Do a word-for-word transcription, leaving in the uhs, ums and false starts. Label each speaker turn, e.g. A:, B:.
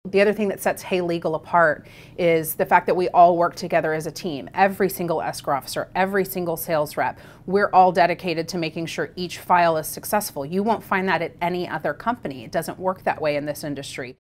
A: The other thing that sets Hay Legal apart is the fact that we all work together as a team. Every single escrow officer, every single sales rep, we're all dedicated to making sure each file is successful. You won't find that at any other company. It doesn't work that way in this industry.